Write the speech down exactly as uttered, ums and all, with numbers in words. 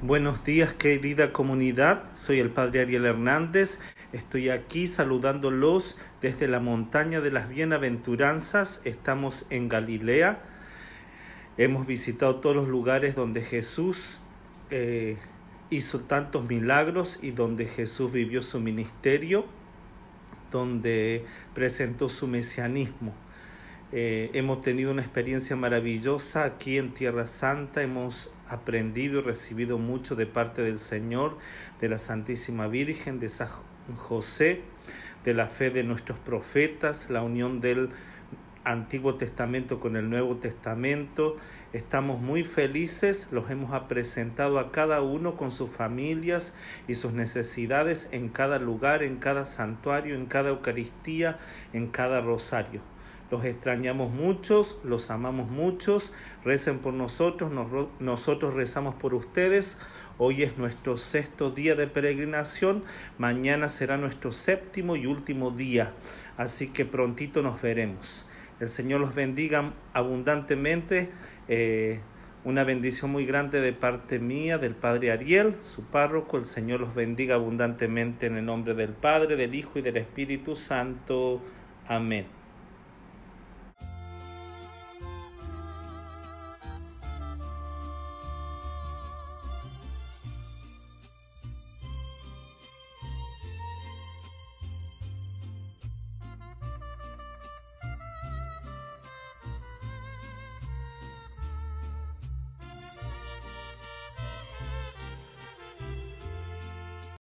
Buenos días, querida comunidad. Soy el Padre Ariel Hernández. Estoy aquí saludándolos desde la montaña de las bienaventuranzas. Estamos en Galilea. Hemos visitado todos los lugares donde Jesús eh, hizo tantos milagros y donde Jesús vivió su ministerio, donde presentó su mesianismo. Eh, hemos tenido una experiencia maravillosa aquí en Tierra Santa. Hemos aprendido y recibido mucho de parte del Señor, de la Santísima Virgen, de San José, de la fe de nuestros profetas, la unión del Antiguo Testamento con el Nuevo Testamento. Estamos muy felices, los hemos presentado a cada uno con sus familias y sus necesidades en cada lugar, en cada santuario, en cada Eucaristía, en cada rosario. Los extrañamos muchos, los amamos muchos, recen por nosotros, nos, nosotros rezamos por ustedes. Hoy es nuestro sexto día de peregrinación, mañana será nuestro séptimo y último día, así que prontito nos veremos. El Señor los bendiga abundantemente, eh, una bendición muy grande de parte mía, del Padre Ariel, su párroco. El Señor los bendiga abundantemente en el nombre del Padre, del Hijo y del Espíritu Santo. Amén.